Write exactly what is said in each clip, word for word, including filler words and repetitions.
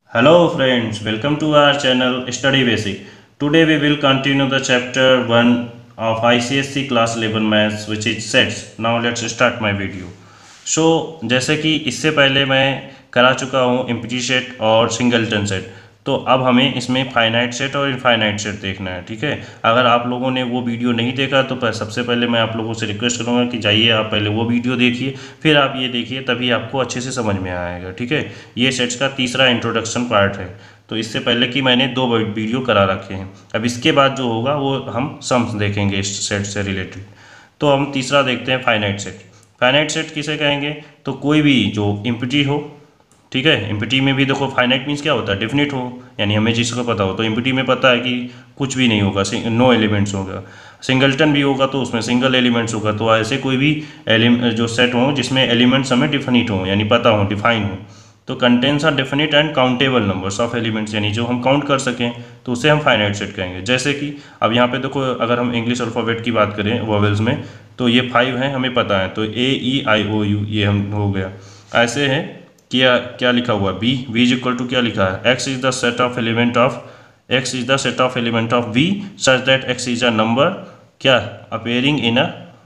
Hello friends, welcome to our channel Study Basic. Today we will continue the chapter one of I C S E class eleven maths which is sets. Now let's start my video. So जैसे कि इससे पहले मैं करा चुका हूँ empty set और singleton set, तो अब हमें इसमें फाइनाइट सेट और इनफाइनाइट सेट देखना है। ठीक है, अगर आप लोगों ने वो वीडियो नहीं देखा तो पर सबसे पहले मैं आप लोगों से रिक्वेस्ट करूँगा कि जाइए आप पहले वो वीडियो देखिए, फिर आप ये देखिए, तभी आपको अच्छे से समझ में आएगा। ठीक है, ये सेट्स का तीसरा इंट्रोडक्शन पार्ट है। तो इससे पहले कि मैंने दो वीडियो करा रखे हैं, अब इसके बाद जो होगा वो हम सम्स देखेंगे इस सेट से रिलेटेड। तो हम तीसरा देखते हैं फाइनाइट सेट। फाइनाइट सेट किसे कहेंगे? तो कोई भी जो इम्प्टी हो। ठीक है, इम्प्टी में भी देखो फाइनाइट मीन्स क्या होता है? डेफिनेट हो, यानी हमें जिसको पता हो। तो इम्प्टी में पता है कि कुछ भी नहीं होगा, नो एलिमेंट्स होगा। सिंगलटन भी होगा तो उसमें सिंगल एलिमेंट्स होगा। तो ऐसे कोई भी एलिमेंट जो सेट हो जिसमें एलिमेंट्स हमें डिफिनिट हो, यानी पता हो, डिफाइन हो। तो contents are definite and countable numbers of elements, यानी जो हम काउंट कर सकें, तो उसे हम फाइनाइट सेट कहेंगे। जैसे कि अब यहाँ पे देखो, अगर हम इंग्लिश अल्फ़ाबेट की बात करें वोवेल्स में, तो ये फाइव हैं, हमें पता है। तो ए ई आई ओ यू ये हम हो गया। ऐसे है क्या क्या लिखा हुआ B, V is equal to क्या लिखा है? X is the set of element of X is the set of element of V such that X is a number क्या appearing in a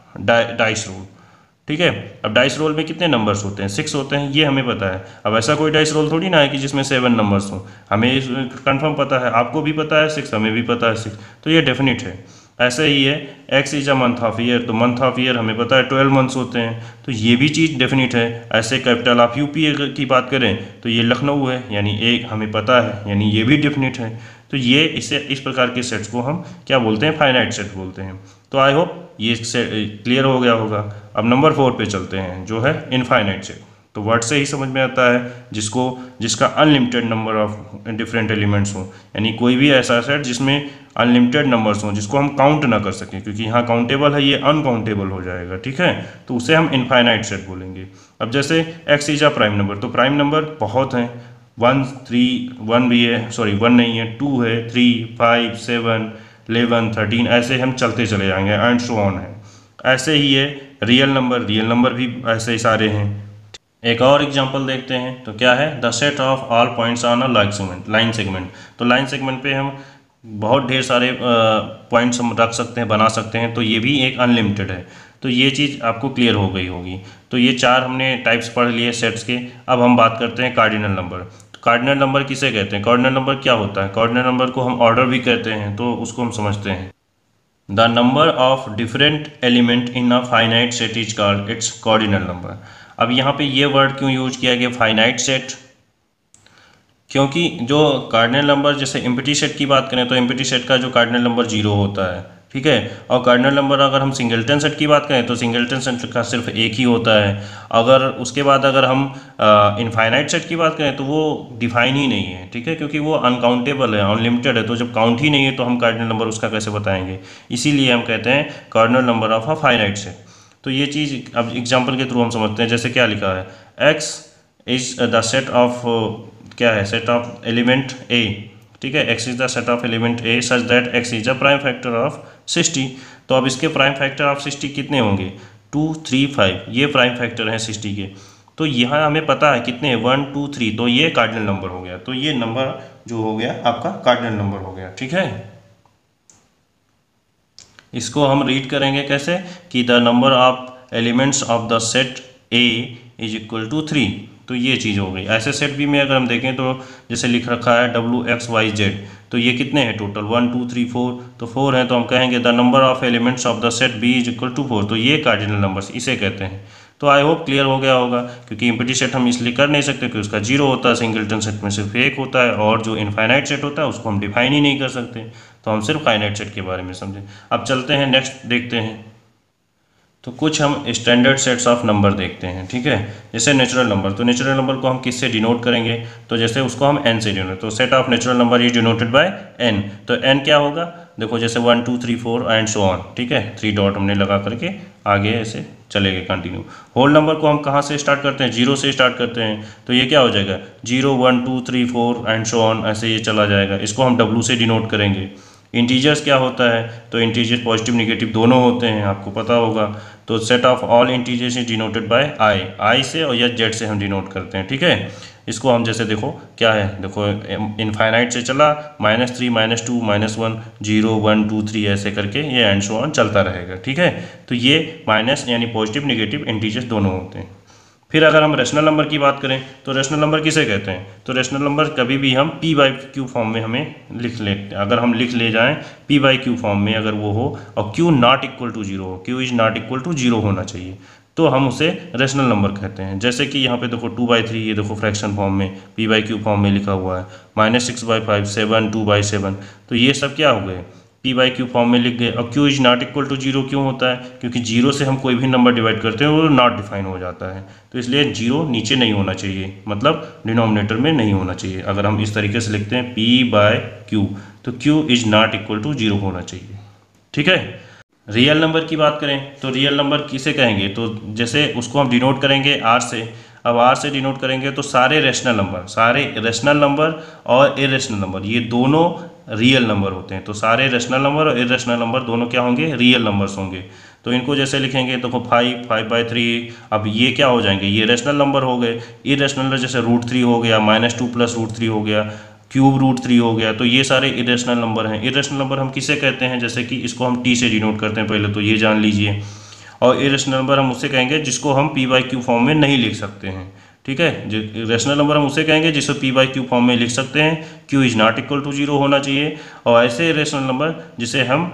dice roll. ठीक है, अब dice role में कितने numbers होते हैं? सिक्स होते हैं, ये हमें पता है। अब ऐसा कोई डाइस रोल थोड़ी ना है कि जिसमें सेवन नंबर्स हों, हमें कंफर्म पता है, आपको भी पता है सिक्स, हमें भी पता है सिक्स, तो ये डेफिनेट है। ऐसे ही है X is a month of year, तो मंथ ऑफ ईयर हमें पता है ट्वेल्व मंथ्स होते हैं, तो ये भी चीज़ डेफिनेट है। ऐसे कैपिटल ऑफ यूपी की बात करें तो ये लखनऊ है, यानी एक हमें पता है, यानी ये भी डेफिनेट है। तो ये इसे इस प्रकार के सेट्स को हम क्या बोलते हैं? फाइनाइट सेट बोलते हैं। तो आई होप ये क्लियर हो गया होगा। अब नंबर फोर पे चलते हैं, जो है इनफाइनाइट सेट। तो वर्ड से ही समझ में आता है, जिसको जिसका unlimited number of different elements हो, यानी कोई भी ऐसा सेट जिसमें अनलिमिटेड नंबर्स हों, जिसको हम काउंट ना कर सकें, क्योंकि यहाँ काउंटेबल है, ये अनकाउंटेबल हो जाएगा। ठीक है, तो उसे हम इनफाइनाइट सेट बोलेंगे। अब जैसे X is a prime number, तो प्राइम नंबर बहुत हैं, वन थ्री वन भी है, सॉरी वन नहीं है, टू है, three five seven eleven thirteen, ऐसे हम चलते चले जाएंगे, एंड सो ऑन है। ऐसे ही है रियल नंबर, रियल नंबर भी ऐसे ही सारे हैं। एक और एग्जांपल देखते हैं, तो क्या है? The set of all points on a line segment. Line segment, तो लाइन सेगमेंट पे हम बहुत ढेर सारे पॉइंट्स हम रख सकते हैं, बना सकते हैं, तो ये भी एक अनलिमिटेड है। तो ये चीज़ आपको क्लियर हो गई होगी। तो ये चार हमने टाइप्स पढ़ लिए सेट्स के। अब हम बात करते हैं कार्डिनल नंबर। तो कार्डिनल नंबर किसे कहते हैं? कार्डिनल नंबर क्या होता है? कार्डिनल नंबर को हम ऑर्डर भी कहते हैं, तो उसको हम समझते हैं। The number of different element in a finite set is called its cardinal number. अब यहाँ पे ये वर्ड क्यों यूज किया गया फाइनाइट सेट? क्योंकि जो कार्डिनल नंबर, जैसे एम्प्टी सेट की बात करें तो एम्प्टी सेट का जो कार्डिनल नंबर जीरो होता है। ठीक है, और कार्डिनल नंबर अगर हम सिंगलटन सेट की बात करें तो सिंगलटन सेट का सिर्फ एक ही होता है। अगर उसके बाद अगर हम इनफाइनाइट सेट की बात करें तो वो डिफाइन ही नहीं है। ठीक है, क्योंकि वो अनकाउंटेबल है, अनलिमिटेड है, तो जब काउंट ही नहीं है तो हम कार्डिनल नंबर उसका कैसे बताएंगे? इसीलिए हम कहते हैं cardinal number of a finite set. तो ये चीज़ अब एग्जाम्पल के थ्रू हम समझते हैं। जैसे क्या लिखा है? X is the set of क्या है? Set of element A. ठीक है, X is the set of element A such that X is a prime factor of sixty. तो अब इसके प्राइम फैक्टर ऑफ सिक्सटी कितने होंगे? टू थ्री फाइव, ये प्राइम फैक्टर हैं सिक्सटी के। तो यहाँ हमें पता है कितने हैं, वन टू थ्री, तो ये कार्डिनल नंबर हो गया। तो ये नंबर जो हो गया आपका कार्डिनल नंबर हो गया। ठीक है, इसको हम रीड करेंगे कैसे कि the number of elements of the set A is equal to three. तो ये चीज़ हो गई। ऐसे सेट भी में अगर हम देखें तो जैसे लिख रखा है डब्ल्यू एक्स वाई जेड, तो ये कितने हैं total? One two three four, तो फोर हैं, तो हम कहेंगे the number of elements of the set B is equal to four. तो ये कार्डिनल नंबर्स इसे कहते हैं। तो आई होप क्लियर हो गया होगा, क्योंकि एम्प्टी सेट हम इसलिए कर नहीं सकते क्योंकि उसका जीरो होता है, सिंगलटन सेट में सिर्फ एक होता है, और जो इनफाइनाइट सेट होता है उसको हम डिफाइन ही नहीं कर सकते। तो हम सिर्फ फाइनाइट सेट के बारे में समझें। अब चलते हैं नेक्स्ट देखते हैं, तो कुछ हम स्टैंडर्ड सेट्स ऑफ नंबर देखते हैं। ठीक है, जैसे नेचुरल नंबर, तो नेचुरल नंबर को हम किससे डिनोट करेंगे? तो जैसे उसको हम एन से डिनोट, तो set of natural number is denoted by N. तो एन क्या होगा? देखो जैसे one two three four and so on. ठीक है, थ्री डॉट हमने लगा करके आगे ऐसे चलेंगे कंटिन्यू। होल नंबर को हम कहाँ से स्टार्ट करते हैं? जीरो से स्टार्ट करते हैं। तो ये क्या हो जाएगा? Zero one two three four and so on, ऐसे ये चला जाएगा। इसको हम डब्लू से डिनोट करेंगे। इंटीजर्स क्या होता है, तो इंटीजर्स पॉजिटिव निगेटिव दोनों होते हैं, आपको पता होगा। तो set of all integers is denoted by I, I से और या जेड से हम डिनोट करते हैं, ठीक है। इसको हम जैसे देखो क्या है, देखो इनफाइनाइट से चला minus three minus two minus one zero one two three ऐसे करके ये एंड सो ऑन चलता रहेगा, ठीक है। तो ये माइनस यानी पॉजिटिव निगेटिव इंटीजर्स दोनों होते हैं। फिर अगर हम रेशनल नंबर की बात करें तो रेशनल नंबर किसे कहते हैं, तो रेशनल नंबर कभी भी हम पी बाई क्यू फॉर्म में हमें लिख लेते हैं। अगर हम लिख ले जाएं पी बाई क्यू फॉर्म में अगर वो हो और Q not equal to zero हो, Q is not equal to zero होना चाहिए, तो हम उसे रेशनल नंबर कहते हैं। जैसे कि यहाँ पे देखो टू बाई थ्री, ये देखो फ्रैक्शन फॉर्म में पी बाई क्यू फॉर्म में लिखा हुआ है, minus six by five, seven, two by seven, तो ये सब क्या हो गए, पी बाई क्यू फॉर्म में लिख गए। और Q is not equal to zero क्यों होता है, क्योंकि जीरो से हम कोई भी नंबर डिवाइड करते हैं वो नॉट डिफाइन हो जाता है, तो इसलिए जीरो नीचे नहीं होना चाहिए, मतलब डिनोमिनेटर में नहीं होना चाहिए। अगर हम इस तरीके से लिखते हैं पी बाय क्यू, तो Q is not equal to zero होना चाहिए, ठीक है। रियल नंबर की बात करें तो रियल नंबर किसे कहेंगे, तो जैसे उसको हम डिनोट करेंगे आर से। अब आर से डिनोट करेंगे तो सारे रेशनल नंबर, सारे रेशनल नंबर और इरेशनल नंबर ये दोनों रियल नंबर होते हैं। तो सारे रेशनल नंबर और इरेशनल नंबर दोनों क्या होंगे, रियल नंबर्स होंगे। तो इनको जैसे लिखेंगे तो फाइव, फाइव बाई थ्री, अब ये क्या हो जाएंगे, ये रेशनल नंबर हो गए। इरेशनल जैसे रूट थ्री हो गया, minus two plus root three हो गया, क्यूब रूट थ्री हो गया, तो ये सारे इरेशनल नंबर हैं। इरेशनल नंबर हम किसे कहते हैं, जैसे कि इसको हम टी से डिनोट करते हैं पहले, तो ये जान लीजिए। और इरेशनल नंबर हम उसे कहेंगे जिसको हम पी बाई क्यू फॉर्म में नहीं लिख सकते हैं, ठीक है। रेशनल नंबर हम उसे कहेंगे जिसे पी बाई क्यू फॉर्म में लिख सकते हैं, Q is not equal to zero होना चाहिए। और ऐसे रेशनल नंबर जिसे हम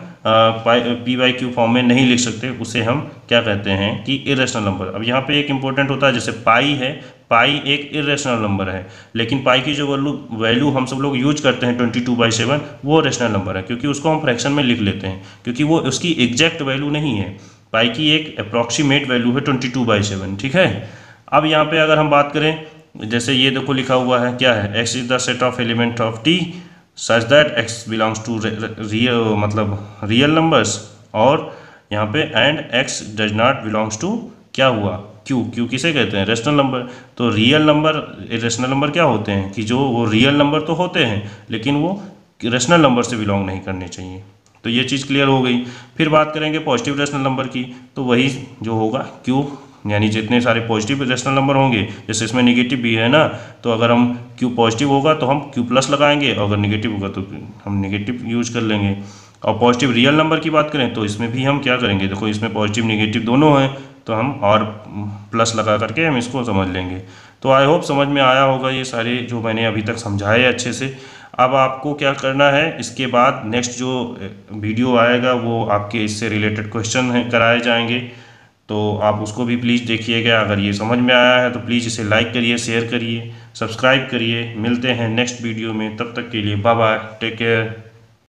पी बाई क्यू फॉर्म में नहीं लिख सकते उसे हम क्या कहते हैं कि इरेशनल नंबर। अब यहाँ पे एक इंपॉर्टेंट होता है, जैसे पाई है, पाई एक इरेशनल नंबर है, लेकिन पाई की जो वैल्यू वैल्यू हम सब लोग यूज करते हैं ट्वेंटी टू बाई सेवन, वो रेशनल नंबर है, क्योंकि उसको हम फ्रैक्शन में लिख लेते हैं, क्योंकि वो उसकी एग्जैक्ट वैल्यू नहीं है। पाई की एक अप्रॉक्सीमेट वैल्यू है ट्वेंटी टू बाई सेवन, ठीक है। अब यहाँ पे अगर हम बात करें, जैसे ये देखो लिखा हुआ है क्या है, X is the set of element of T such that X belongs to real, मतलब रियल नंबर्स, और यहाँ पे and X does not belongs to क्या हुआ, क्यू। क्यू किसे कहते हैं, रेशनल नंबर। तो रियल नंबर रेशनल नंबर क्या होते हैं कि जो वो रियल नंबर तो होते हैं लेकिन वो रेशनल नंबर से बिलोंग नहीं करने चाहिए। तो ये चीज़ क्लियर हो गई। फिर बात करेंगे पॉजिटिव रेशनल नंबर की, तो वही जो होगा क्यू, यानी जितने सारे पॉजिटिव रेशनल नंबर होंगे, जैसे इसमें निगेटिव भी है ना, तो अगर हम क्यू पॉजिटिव होगा तो हम क्यू प्लस लगाएंगे, और अगर निगेटिव होगा तो हम निगेटिव यूज कर लेंगे। और पॉजिटिव रियल नंबर की बात करें तो इसमें भी हम क्या करेंगे, देखो इसमें पॉजिटिव निगेटिव दोनों हैं, तो हम और प्लस लगा करके हम इसको समझ लेंगे। तो आई होप समझ में आया होगा ये सारे जो मैंने अभी तक समझाए अच्छे से। अब आपको क्या करना है, इसके बाद नेक्स्ट जो वीडियो आएगा वो आपके इससे रिलेटेड क्वेश्चन हैं कराए जाएंगे, तो आप उसको भी प्लीज़ देखिएगा। अगर ये समझ में आया है तो प्लीज़ इसे लाइक करिए, शेयर करिए, सब्सक्राइब करिए। मिलते हैं नेक्स्ट वीडियो में, तब तक के लिए बाय बाय, टेक केयर।